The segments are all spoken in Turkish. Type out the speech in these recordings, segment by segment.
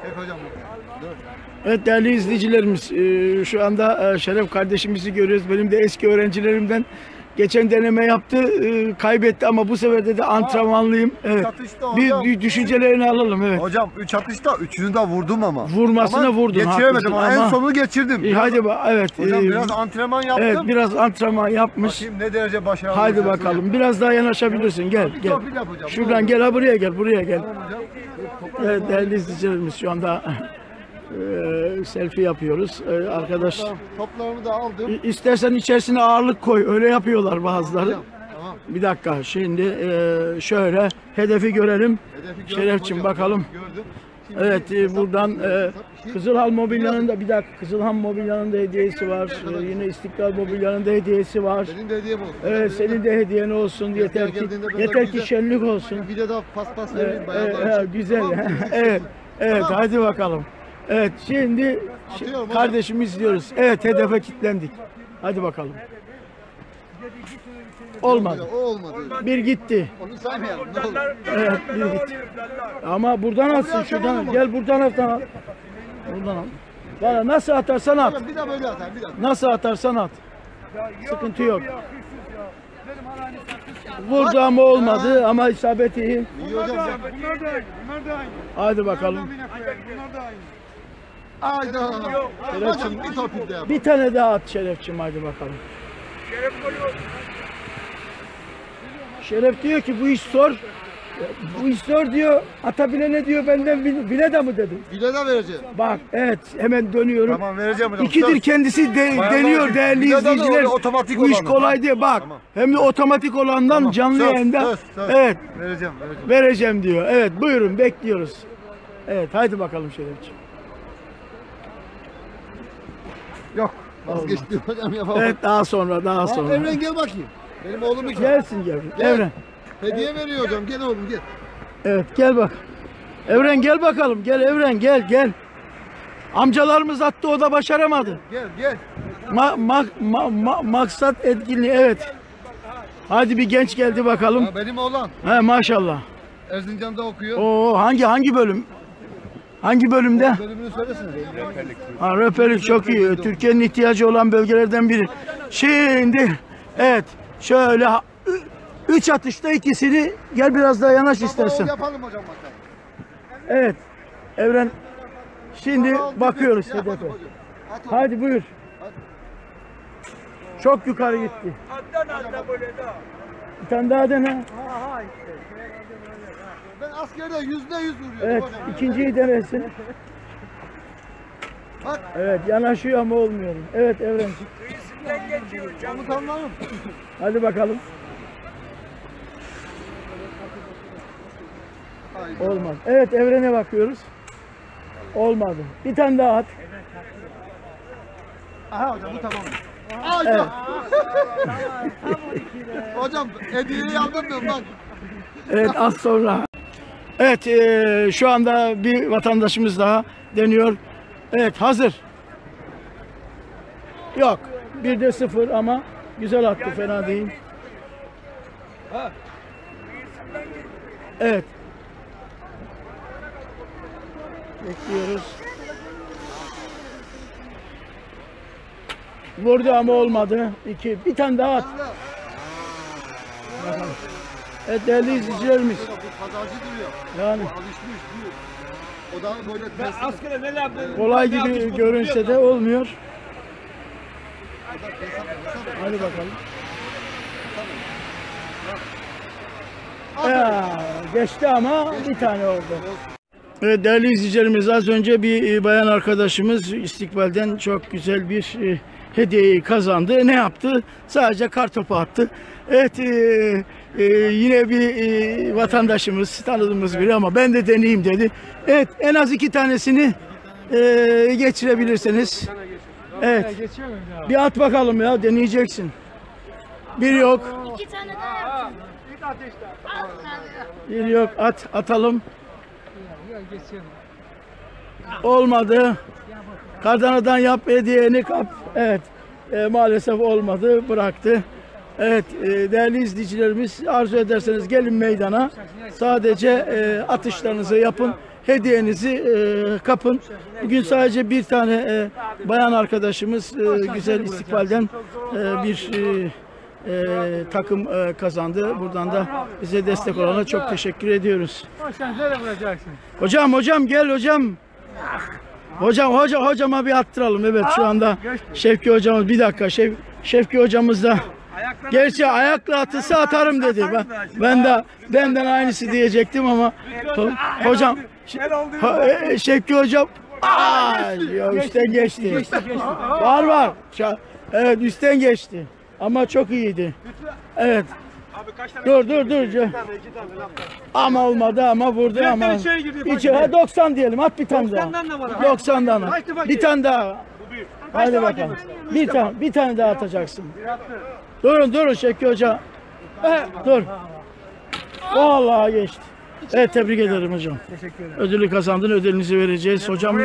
Evet değerli izleyicilerimiz, şu anda Şeref kardeşimizi görüyoruz. Benim de eski öğrencilerimden. Geçen deneme yaptı, kaybetti ama bu sefer de antrenmanlıyım. Evet. Bir düşüncelerini alalım. Evet. Hocam 3 atışta 3'ünü de vurdum ama. Vurmasına vurdun. Geçiremedim ama en sonunu geçirdim. Hadi evet. Hocam biraz antrenman yaptım. Evet, biraz antrenman yapmış. Bakayım ne derece başarılı. Hadi bakalım. Biraz daha yanaşabilirsin. Gel. Şuradan gel, buraya gel. Evet değerli izleyicilerimiz, şu anda selfie yapıyoruz. Arkadaş toplarımı da aldım. İstersen içerisine ağırlık koy. Öyle yapıyorlar bazıları. Tamam. Bir dakika. Şimdi şöyle hedefi görelim. Şerefçim bakalım. Gördüm. Evet buradan Kızılhan Mobilya'nın da Kızılhan Mobilya'nın da hediyesi var. Yine İstiklal Mobilya'nın da hediyesi var. Senin de hediyem olsun. Evet senin de hediyen olsun. Yeter ki şenlik olsun. Bir de daha paspas vereyim. Güzel. Evet. Evet hadi bakalım. Evet şimdi kardeşimi izliyoruz. Evet hedefe kilitlendik. Hadi bakalım. Olmadı. O olmadı. Bir gitti. Onu saymayalım. Ne olur. Evet bir gitti. Ama buradan atsın şuradan. Gel buradan at. Buradan at. Bana nasıl atarsan at. Bir daha böyle atar. Bir daha. Nasıl atarsan at. Sıkıntı yok. Vurdu ama olmadı ama isabet iyi. İyi hocam. Bunlar da aynı. Hadi bakalım. Bunlar da aynı. Ayda. Hocam bir torpil de yap. Bir tane daha at Şerefçim, hadi bakalım. Şeref diyor ki bu iş zor. Bu iş zor diyor. Atabilene diyor benden bile de mi dedim. Bile de vereceğim. Bak evet hemen dönüyorum. Tamam vereceğim hocam. İkidir kendisi deniyor değerli Bile de izleyiciler. otomatik Bu iş olanı. kolay diye bak. Tamam. Hem de otomatik olandan Tamam. canlı yayında. Söz. Evet Vereceğim. diyor. Evet buyurun bekliyoruz. Evet hadi bakalım Şerefciğim. Yok. Vazgeçtim hocam yapamam. Evet daha sonra. Evren gel bakayım. Benim oğlum için. Gelsin Gel. Evren. Hediye veriyor hocam. Gel oğlum gel. Evet gel bak. Evren gel bakalım. Gel Evren gel. Amcalarımız attı, o da başaramadı. Gel. Maksat etkinliği, evet. Hadi bir genç geldi bakalım. Benim oğlan. He maşallah. Erzincan'da okuyor. Oo hangi bölüm? Hangi bölümde? Bölümünü söylesene. Rehberlik çok iyi. Türkiye'nin ihtiyacı olan bölgelerden biri. Şimdi evet şöyle 3 atışta ikisini, gel biraz daha yanaş istersen. Yapalım hocam bakalım. Evet. Evren şimdi bakıyoruz hedefe. Hadi buyur. Çok yukarı gitti. Bir tane daha dene. Ben askerde %100 vuruyorum. Evet, hocam. ikinciyi denesin. Bak. Evet, yanaşıyor ama olmuyor. Evet Evren. Komutanlarım. Hadi bakalım. Olmaz. Evet Evren'e bakıyoruz. Olmadı. Bir tane daha at. Aha hocam bu tamam. Evet. Hocam hediyeyi aldım ben bak. Evet az sonra. Evet şu anda bir vatandaşımız daha deniyor. Evet hazır. Yok. 1'de 0 ama güzel attı, fena değil. Evet. Bekliyoruz. Vurdu ama olmadı. Bir tane daha at. Bakalım. Evet değerli izleyicilerimiz. Bu pazarcı duruyor. Yani Alışmış diyor. O da böyle ters. kolay gibi görünse de olmuyor. Hadi bakalım. Geçti ama bir tane oldu. Evet değerli izleyicilerimiz, az önce bir bayan arkadaşımız İstikbal'den çok güzel bir hediyeyi kazandı. Ne yaptı? Sadece kartopu attı. Evet yine bir vatandaşımız, tanıdığımız biri ama ben de deneyeyim dedi. Evet en az 2 tanesini geçirebilirsiniz. Evet. Bir at bakalım ya, deneyeceksin. Bir yok. 2 tane daha yapacağım. Bir yok, atalım. Olmadı. Kardanadan yap, hediyeni kap. Evet. Maalesef olmadı, bıraktı. Evet değerli izleyicilerimiz, arzu ederseniz gelin meydana. Sadece atışlarınızı yapın. hediyenizi kapın. Bugün sadece bir tane bayan arkadaşımız güzel istikbalden bir takım kazandı. Buradan da bize destek olana çok teşekkür ediyoruz. Sen nereye vuracaksın? Hocam gel hocam. Hocama bir attıralım. Evet şu anda Şevki hocamız, bir dakika, Şevki hocamız da gerçi ayakla atılsa atarım dedi. Benden aynısı diyecektim ama hocam Şevki hocam ya üstten geçti. Var. Evet üstten geçti. Ama çok iyiydi. Evet. Dur. Ama olmadı ama vurdu ama. Hiç 90 diyelim. At bir tane daha. 90'dan at. Bir tane daha. Hadi bakalım. Bir tane daha atacaksın. Durun Şevki Hoca. Dur. Vallahi geçti. Evet tebrik ederim hocam. Teşekkür ederim. Ödülü kazandın. Ödülünüzü vereceğiz. Hocam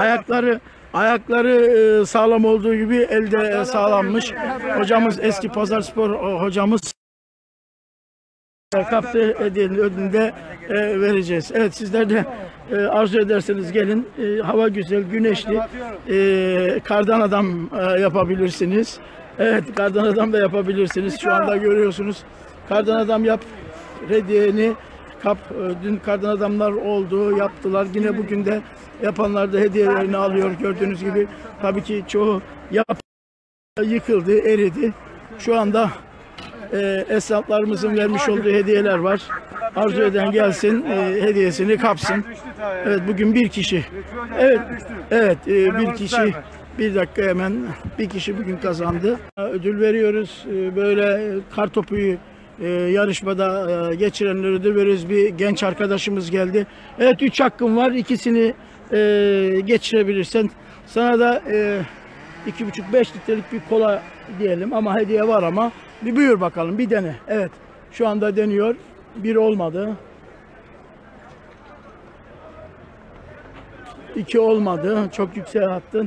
ayakları sağlam olduğu gibi elde sağlammış. Hocamız eski Pazarspor hocamız kaptı, hediyenin ödülünü de vereceğiz. Evet sizler de arzu ederseniz gelin. Hava güzel, güneşli. Kardan adam yapabilirsiniz. Evet kardan adam da yapabilirsiniz. Şu anda görüyorsunuz. Kardan adam yap, hediyeni kap. Dün kardan adamlar oldu, yaptılar. Yine bugün de yapanlar da hediyelerini alıyor. Gördüğünüz gibi tabii ki çoğu yıkıldı, eridi. Şu anda esnaflarımızın vermiş olduğu hediyeler var. Arzu eden gelsin, hediyesini kapsın. Evet bugün bir kişi. Evet bir kişi. Bir dakika hemen bir kişi bugün kazandı. Ödül veriyoruz. Böyle kartopu yarışmada geçirenlere ödül veriyoruz. Bir genç arkadaşımız geldi. Evet 3 hakkım var. İkisini geçirebilirsen sana da 2,5-5 litrelik bir kola diyelim ama hediye var ama bir buyur bakalım bir dene. Evet şu anda deniyor. Bir olmadı. 2 olmadı. Çok yükseğe attın.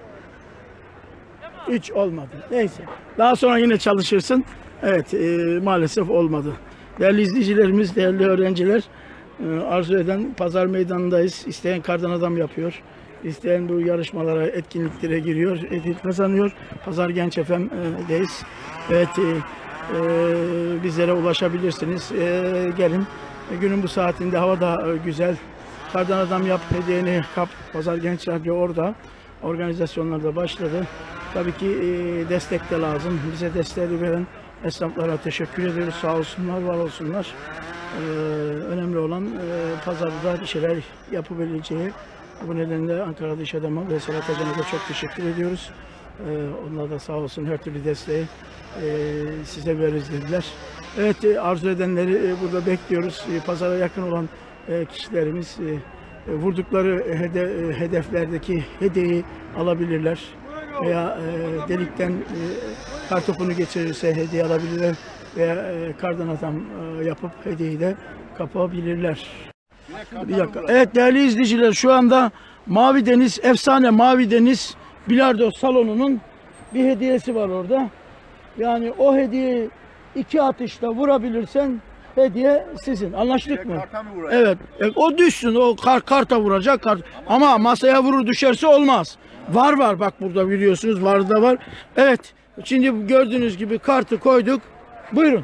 3 olmadı. Neyse. Daha sonra yine çalışırsın. Evet maalesef olmadı. Değerli izleyicilerimiz, değerli öğrenciler, arzu eden pazar meydanındayız. İsteyen kardan adam yapıyor. İsteyen bu yarışmalara, etkinliklere giriyor, ödül kazanıyor. Pazar Genç FM'deyiz. Evet, bizlere ulaşabilirsiniz. Gelin. Günün bu saatinde hava da güzel. Kardan adam yap, hediyeni kap. Pazar Genç Radyo orada. Organizasyonlar da başladı. Tabii ki destek de lazım. Bize desteği veren esnaflara teşekkür ediyoruz. Sağ olsunlar, var olsunlar. Önemli olan pazarda bir şeyler yapabileceği. Bu nedenle Ankara'da iş adamı ve Serhat Hocam'a da çok teşekkür ediyoruz. Onlar da sağ olsun her türlü desteği size veririz dediler. Evet arzu edenleri burada bekliyoruz. Pazara yakın olan kişilerimiz vurdukları hedeflerdeki hediyeyi alabilirler. Veya delikten kartopunu geçirirse hediye alabilirler. Veya kardan adam yapıp hediyeyi de kapabilirler. Evet değerli izleyiciler şu anda Mavi Deniz, efsane Mavi Deniz bilardo salonunun bir hediyesi var orada. Yani o hediyeyi 2 atışta vurabilirsen hediye sizin. Anlaştık mı? Evet. O düşsün. O karta vuracak. Ama masaya vurur düşerse olmaz. Var bak burada biliyorsunuz. Var da var. Evet. Şimdi gördüğünüz gibi kartı koyduk. Buyurun.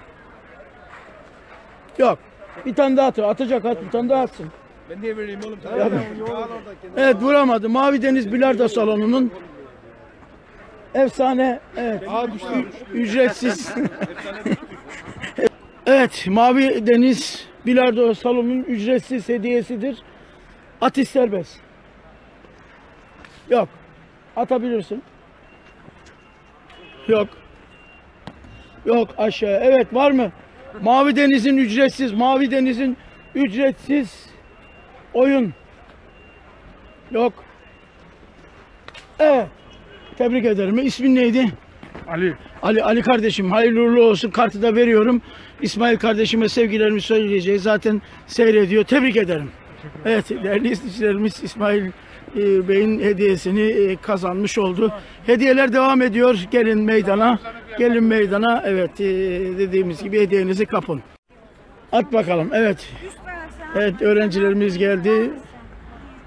Yok. Bir tane daha atacak bir tane daha atsın. Ben niye vereyim oğlum? Evet vuramadı. Mavi Deniz bilardo salonunun efsane, evet, ücretsiz. Evet, Mavi Deniz bilardo salonunun ücretsiz hediyesidir. Atış serbest. Yok. Atabilirsin. Yok. Yok aşağıya. Evet var mı? Mavi Deniz'in ücretsiz. Mavi Deniz'in ücretsiz oyun. Yok. Evet. Tebrik ederim. İsmin neydi? Ali. Ali kardeşim hayırlı uğurlu olsun. Kartı da veriyorum. İsmail kardeşime sevgilerimi söyleyeceğiz. Zaten seyrediyor. Tebrik ederim. Evet değerli izleyicilerimiz İsmail Bey'in hediyesini kazanmış oldu. Hediyeler devam ediyor. Gelin meydana. Gelin meydana. Evet dediğimiz gibi hediyenizi kapın. At bakalım. Evet. Evet öğrencilerimiz geldi.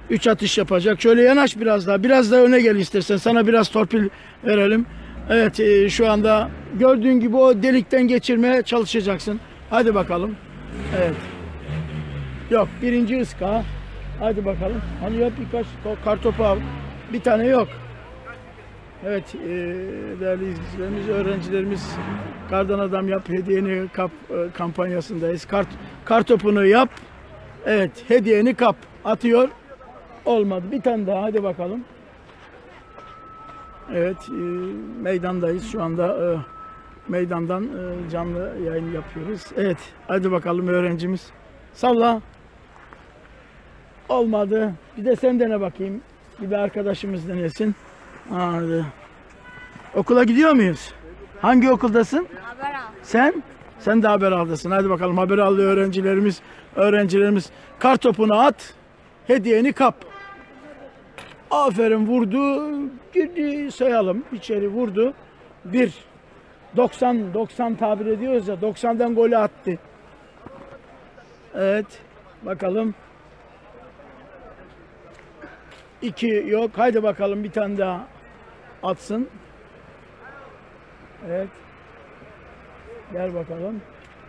3 atış yapacak. Şöyle yanaş biraz daha. Biraz daha öne gel istersen. Sana biraz torpil verelim. Evet şu anda gördüğün gibi o delikten geçirmeye çalışacaksın. Hadi bakalım. Evet. Yok birinci ıska. Hadi bakalım. Hani yap birkaç kartopu al. Bir tane yok. Evet değerli izleyicilerimiz, öğrencilerimiz Kardan Adam Yap Hediyeni Kap kampanyasındayız. Kartopunu yap. Evet hediyeni kap. Atıyor. Olmadı. Bir tane daha. Hadi bakalım. Evet meydandayız şu anda. Meydandan canlı yayın yapıyoruz. Evet. Hadi bakalım öğrencimiz. Salla. Olmadı. Bir de sen dene bakayım. Bir de arkadaşımız denesin. Hadi. Okula gidiyor muyuz? Hangi okuldasın? Haber al. Sen? Sen de haber aldasın. Hadi bakalım haber aldı öğrencilerimiz kartopunu at. Hediyeni kap. Aferin vurdu. Girdi sayalım. İçeri vurdu. 90 tabir ediyoruz ya. 90'dan golü attı. Evet. Bakalım. 2 yok. Haydi bakalım bir tane daha atsın. Evet. Gel bakalım.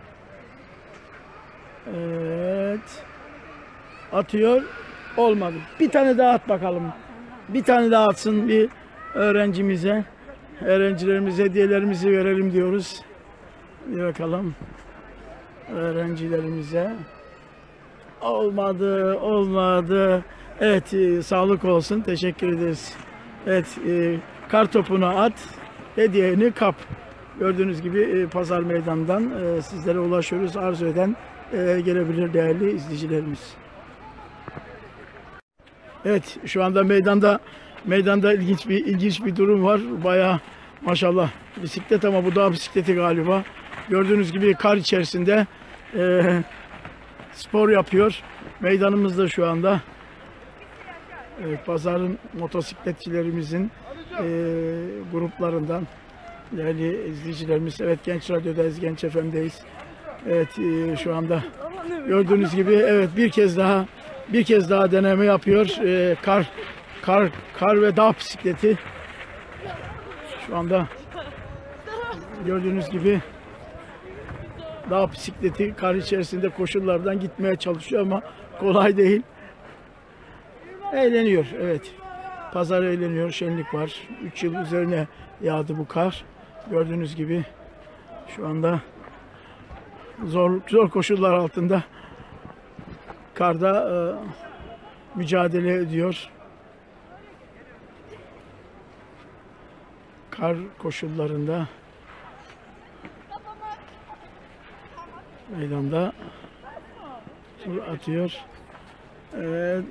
Evet. Atıyor. Olmadı. Bir tane daha at bakalım. Bir tane daha atsın bir öğrencimize. Öğrencilerimize hediyelerimizi verelim diyoruz. Bir bakalım. Öğrencilerimize. Olmadı. Evet, sağlık olsun. Teşekkür ederiz. Evet, kartopunu at, hediyeni kap. Gördüğünüz gibi pazar meydanından sizlere ulaşıyoruz. Arzu eden gelebilir değerli izleyicilerimiz. Evet, şu anda meydanda ilginç bir durum var. Bayağı maşallah bisiklet ama bu dağ bisikleti galiba. Gördüğünüz gibi kar içerisinde spor yapıyor. Meydanımızda şu anda. Evet, pazarın motosikletçilerimizin gruplarından değerli izleyicilerimiz. Evet, Genç Radyo'dayız, Genç FM'deyiz. Evet, şu anda gördüğünüz gibi evet bir kez daha deneme yapıyor. Kar ve dağ bisikleti. Şu anda gördüğünüz gibi dağ bisikleti kar içerisinde koşullardan gitmeye çalışıyor ama kolay değil. Eğleniyor, evet. Pazar eğleniyor, şenlik var. 3 yıl üzerine yağdı bu kar. Gördüğünüz gibi şu anda zor koşullar altında karda mücadele ediyor. Kar koşullarında meydanda tur atıyor. Evet.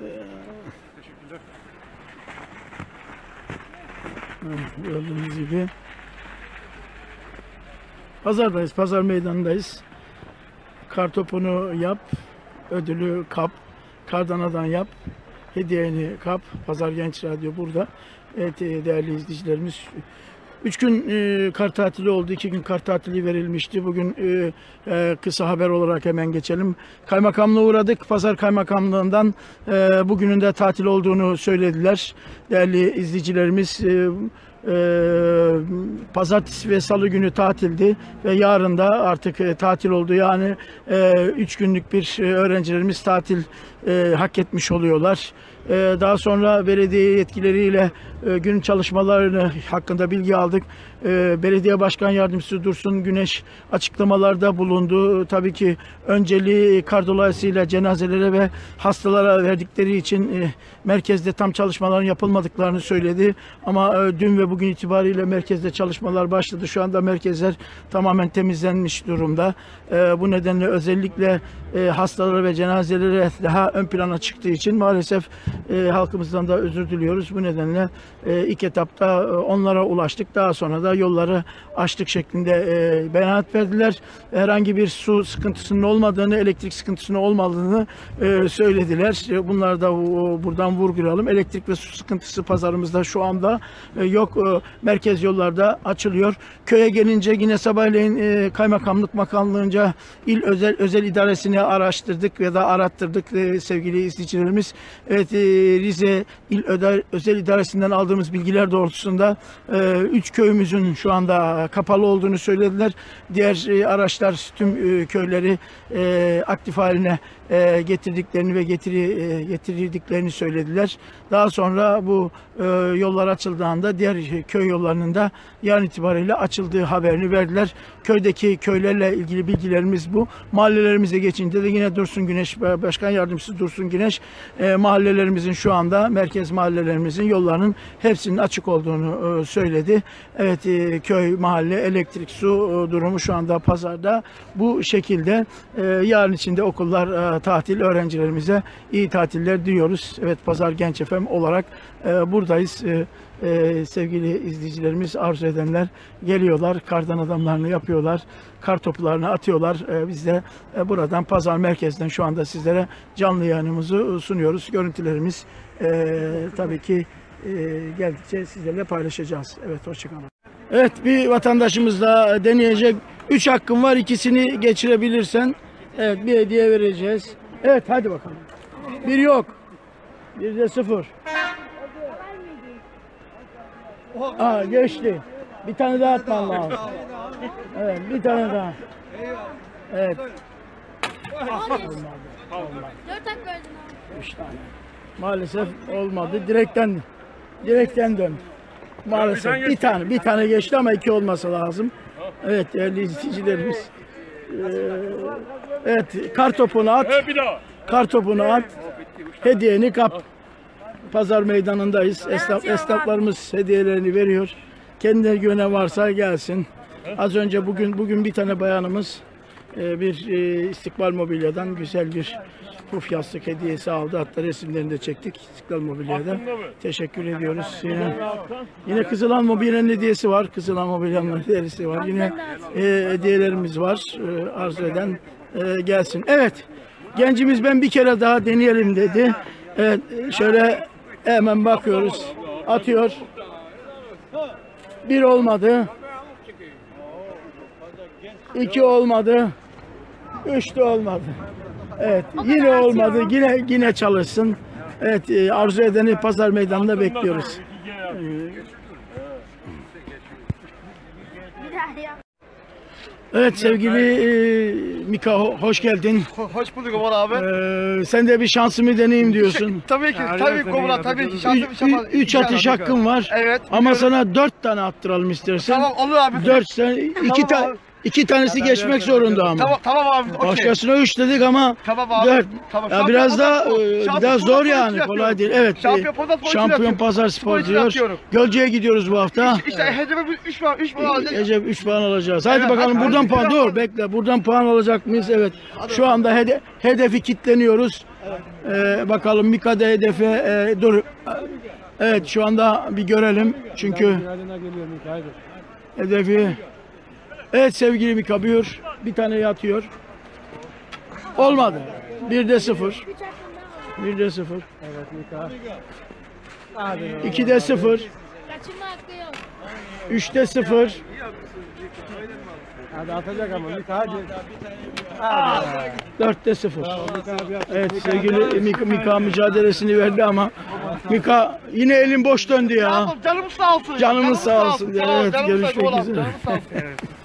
Gördüğünüz gibi pazardayız, pazar meydanındayız. Kartopunu yap, ödülü kap, Kardan yap, hediyeni kap. Pazar Genç Radyo burada. Evet değerli izleyicilerimiz, 3 gün kar tatili oldu, 2 gün kar tatili verilmişti. Bugün kısa haber olarak hemen geçelim. Kaymakamlığa uğradık. Pazar Kaymakamlığından bugünün de tatil olduğunu söylediler. Değerli izleyicilerimiz, pazartesi ve salı günü tatildi ve yarın da artık tatil oldu. Yani 3 günlük bir öğrencilerimiz tatil hak etmiş oluyorlar. Daha sonra belediye yetkilileriyle gün çalışmalarını hakkında bilgi aldık. Belediye Başkan Yardımcısı Dursun Güneş açıklamalarda bulundu. Tabii ki önceliği kar dolayısıyla cenazelere ve hastalara verdikleri için merkezde tam çalışmaların yapılmadıklarını söyledi. Ama dün ve bugün itibariyle merkezde çalışmalar başladı. Şu anda merkezler tamamen temizlenmiş durumda. Bu nedenle özellikle hastalara ve cenazelere daha ön plana çıktığı için maalesef halkımızdan da özür diliyoruz. Bu nedenle ilk etapta onlara ulaştık. Daha sonra da yolları açtık şeklinde beyanat verdiler. Herhangi bir su sıkıntısının olmadığını, elektrik sıkıntısının olmadığını söylediler. Bunlar da buradan vurgulayalım. Elektrik ve su sıkıntısı pazarımızda şu anda yok. Merkez yollarda açılıyor. Köye gelince yine sabahleyin kaymakamlık makamlığınca il özel idaresini araştırdık ya da arattırdık sevgili izleyicilerimiz. Evet, Rize İl Özel İdaresi'nden aldığımız bilgiler doğrultusunda 3 köyümüzün şu anda kapalı olduğunu söylediler. Diğer araçlar tüm köyleri aktif haline getirdiklerini ve getirdiklerini söylediler. Daha sonra bu yollar açıldığında diğer köy yollarının da yarın itibariyle açıldığı haberini verdiler. Köydeki köylerle ilgili bilgilerimiz bu. Mahallelerimize geçince de yine Dursun Güneş, Başkan Yardımcısı Dursun Güneş, mahallelerimizin şu anda merkez mahallelerimizin yollarının hepsinin açık olduğunu söyledi. Evet, köy, mahalle, elektrik, su durumu şu anda pazarda bu şekilde. Yarın içinde okullar tatil, öğrencilerimize iyi tatiller diliyoruz. Evet, Pazar Genç FM olarak buradayız. Sevgili izleyicilerimiz, arzu edenler geliyorlar, kardan adamlarını yapıyorlar, kar toplarını atıyorlar. Biz de buradan Pazar Merkez'den şu anda sizlere canlı yayınımızı sunuyoruz. Görüntülerimiz tabii ki geldikçe sizlerle paylaşacağız. Evet, hoşçakalın. Evet, bir vatandaşımız da deneyecek. 3 hakkın var, ikisini geçirebilirsen evet bir hediye vereceğiz. Evet, hadi bakalım. Bir yok. Bir de 0. Aa, geçti. Bir tane daha atman lazım. Evet, bir tane daha. Evet. Olmadı. 4 hak verdin abi. 3 tane. Maalesef olmadı. Direkten dön. Maalesef bir tane geçti ama 2 olması lazım. Evet, değerli izleyicilerimiz. Evet, kar topunu at. Kar topunu at. Hediyeni kap. Pazar meydanındayız. Esnaflarımız hediyelerini veriyor. Kendine güvene varsa gelsin. Az önce bugün bir tane bayanımız bir İstiklal Mobilya'dan güzel bir puf yastık hediyesi aldı. Hatta resimlerini de çektik İstiklal Mobilya'da. Teşekkür ediyoruz. Yine Kızılan Mobilya'nın hediyesi var. Kızılan Mobilya'nın hediyesi var. Yine hediyelerimiz var. Arzu eden gelsin. Evet. Gencimiz ben bir kere daha deneyelim dedi. Evet, şöyle hemen bakıyoruz. Atıyor. 1 olmadı. 2 olmadı. 3 de olmadı. Evet, yine olmadı. Yine çalışsın. Evet, arzu edeni Pazar Meydanı'nda bekliyoruz. Evet, sevgili Mika, hoş geldin. Hoş bulduk Ömer abi. Sen de bir şansımı deneyeyim diyorsun. Tabii ki Komutan, tabii ki. Şansım 3 atış hakkın var. Evet. Ama sana 4 tane attıralım istersen. Tamam, olur abi. 4 sen 2 tanesi geçmek zorunda ama. Tamam abi. Okey. Başkasına 3 dedik ama Tamam abi. 4. Tamam. Ya biraz da biraz zor yani, Spor kolay değil. Evet. Şampiyon Pazar Spor diyor. Gölce'ye gidiyoruz bu hafta. İşte hedefe 3 puan alacağız. Recep 3 puan alacağız. Hadi Evet, bakalım hadi, buradan hadi, puan. hadi. Dur bekle. Buradan puan alacak mıyız? Evet. Şu anda hedefi kilitleniyoruz. Bakalım Mika da hedefe dur. Evet, şu anda bir görelim. Çünkü hedefi. Evet sevgili Mika, buyur. Bir tane yatıyor. Olmadı. 1'de 0. 1'de 0. Evet Mika. 2'de 0. Kaçırma hakkı yok. 3'te 0. Hadi atacak ama Mika hadi. 4'te 0. Evet sevgili Mika mücadelesini verdi ama Mika yine elin boş döndü ya. Canımız sağ olsun. Canımız sağ olsun. Tamam, Evet, canımız sağ görüşmek olsun. üzere. Canımız sağ olsun.